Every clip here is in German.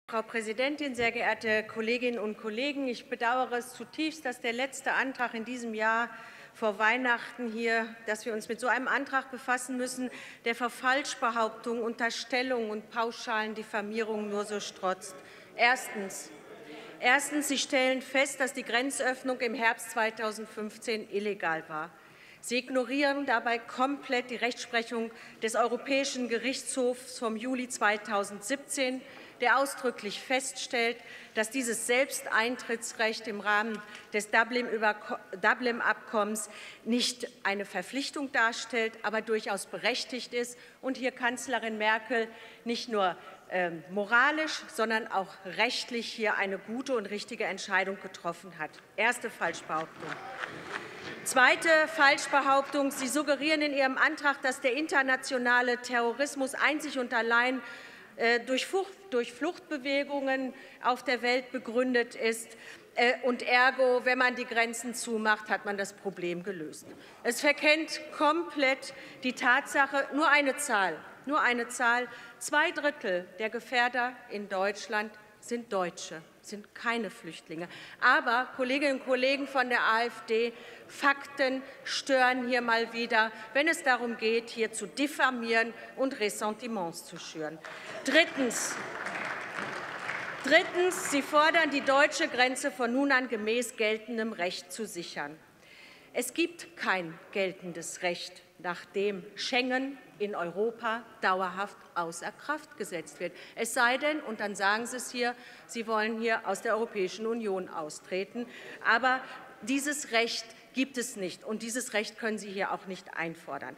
Frau Präsidentin, sehr geehrte Kolleginnen und Kollegen! Ich bedauere es zutiefst, dass der letzte Antrag in diesem Jahr vor Weihnachten hier, dass wir uns mit so einem Antrag befassen müssen, der vor Falschbehauptungen, Unterstellungen und pauschalen Diffamierungen nur so strotzt. Erstens, Sie stellen fest, dass die Grenzöffnung im Herbst 2015 illegal war. Sie ignorieren dabei komplett die Rechtsprechung des Europäischen Gerichtshofs vom Juli 2017, der ausdrücklich feststellt, dass dieses Selbsteintrittsrecht im Rahmen des Dublin-Abkommens nicht eine Verpflichtung darstellt, aber durchaus berechtigt ist und hier Kanzlerin Merkel nicht nur moralisch, sondern auch rechtlich hier eine gute und richtige Entscheidung getroffen hat. Erste Falschbehauptung. Zweite Falschbehauptung. Sie suggerieren in Ihrem Antrag, dass der internationale Terrorismus einzig und allein durch Fluchtbewegungen auf der Welt begründet ist. Und ergo, wenn man die Grenzen zumacht, hat man das Problem gelöst. Es verkennt komplett die Tatsache, nur eine Zahl, 2/3 der Gefährder in Deutschland sind Deutsche, sind keine Flüchtlinge. Aber, Kolleginnen und Kollegen von der AfD, Fakten stören hier mal wieder, wenn es darum geht, hier zu diffamieren und Ressentiments zu schüren. Drittens. Sie fordern, die deutsche Grenze von nun an gemäß geltendem Recht zu sichern. Es gibt kein geltendes Recht, nachdem Schengen in Europa dauerhaft außer Kraft gesetzt wird. Es sei denn, und dann sagen Sie es hier, Sie wollen hier aus der Europäischen Union austreten. Aber dieses Recht gibt es nicht, und dieses Recht können Sie hier auch nicht einfordern.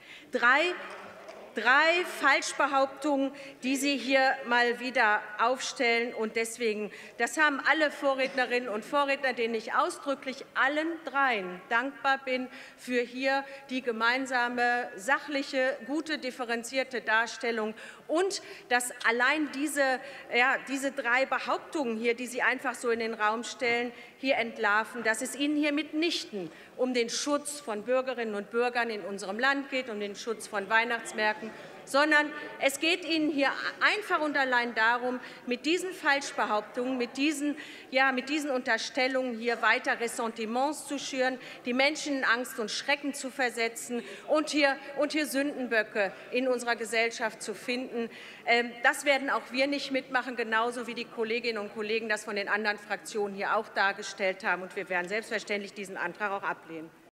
Drei Falschbehauptungen, die Sie hier mal wieder aufstellen. Und deswegen, das haben alle Vorrednerinnen und Vorredner, denen ich ausdrücklich allen dreien dankbar bin für hier die gemeinsame, sachliche, gute, differenzierte Darstellung. Und dass allein diese 3 Behauptungen hier, die Sie einfach so in den Raum stellen, hier entlarven, dass es Ihnen hier mitnichten um den Schutz von Bürgerinnen und Bürgern in unserem Land geht, um den Schutz von Weihnachtsmärkten, sondern es geht Ihnen hier einfach und allein darum, mit diesen Falschbehauptungen, mit diesen Unterstellungen hier weiter Ressentiments zu schüren, die Menschen in Angst und Schrecken zu versetzen und hier Sündenböcke in unserer Gesellschaft zu finden. Das werden auch wir nicht mitmachen, genauso wie die Kolleginnen und Kollegen das von den anderen Fraktionen hier auch dargestellt haben. Und wir werden selbstverständlich diesen Antrag auch ablehnen.